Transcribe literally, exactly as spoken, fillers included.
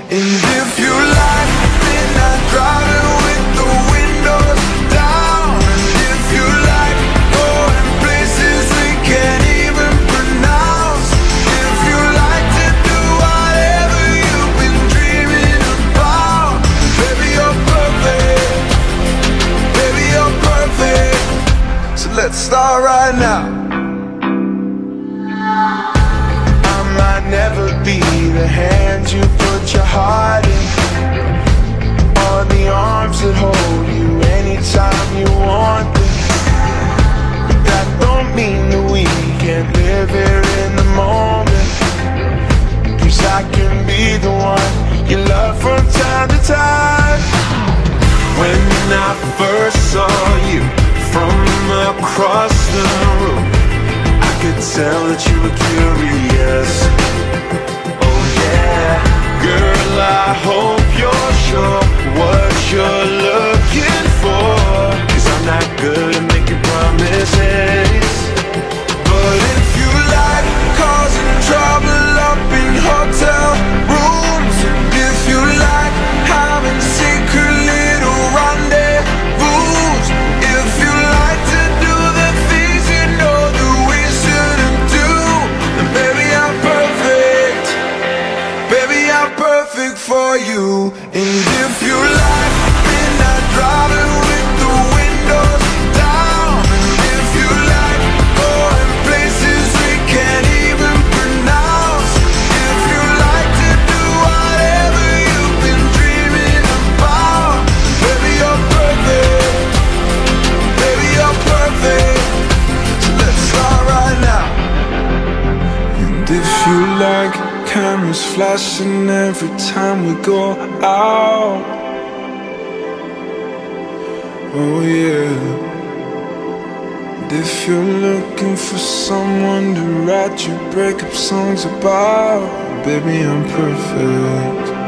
And if you like midnight driving with the windows down, and if you like going places we can't even pronounce, if you like to do whatever you've been dreaming about, baby you're perfect, baby you're perfect. So let's start right now. I might never be the hand you put your heart in, or the arms that hold you anytime you want them, but that don't mean that we can't live here in the moment. 'Cause I can be the one you love from time to time. When I first saw you from across the room, I could tell that you were curious. Oh yeah, girl, I hope you're sure what you're looking for, 'cause I'm not good at making promises. But if you like causing trouble up in hotel rooms, and if you like having secret little rendezvous, if you like to do the things you know that we shouldn't do, then baby I'm perfect, baby I'm perfect for you. And if you like midnight driving with the windows down, and if you like going places we can't even pronounce, if you like to do whatever you've been dreaming about, baby you're perfect, baby you're perfect. So let's start right now. And if you like cameras flashing every time we go out, oh yeah. And if you're looking for someone to write your breakup songs about, baby I'm perfect.